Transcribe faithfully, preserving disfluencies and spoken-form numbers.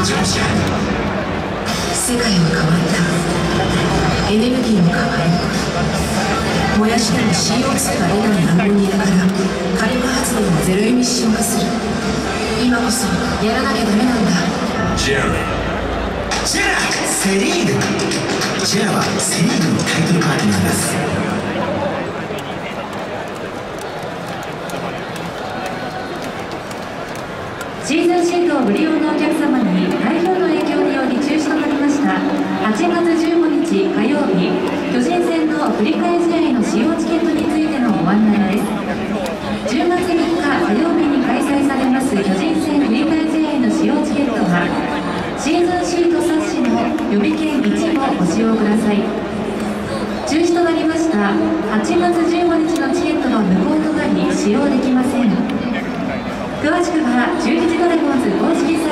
乗者。世界は変わった。エネルギーも変わる。燃やしても シーオーツー が出ないアンモニアから火力発電をゼロエミッション化する。今こそやらなきゃダメなんだ。 ジェラジェラセリーグ。ジェラはセリーグのタイトルパーティーなんです。 シーズンシートをご利用のお客様に台風の影響により中止となりましたはちがつじゅうごにち火曜日巨人戦の振り替え試合の使用チケットについてのご案内です。じゅうがつみっか火曜日に開催されます巨人戦振り替え試合の使用チケットはシーズンシート冊子の予備券いちをご使用ください。中止となりましたはちがつじゅうごにちのチケットの無効となり使用できません。詳しくは中日ドラゴンズ公式